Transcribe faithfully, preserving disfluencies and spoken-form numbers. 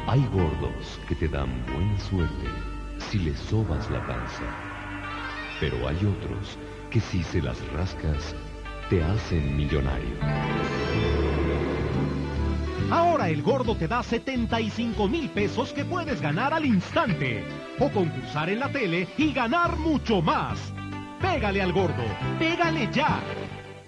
Hay gordos que te dan buena suerte si les sobas la panza. Pero hay otros que si se las rascas, te hacen millonario. Ahora el Gordo te da setenta y cinco mil pesos que puedes ganar al instante. O concursar en la tele y ganar mucho más. Pégale al Gordo, pégale ya.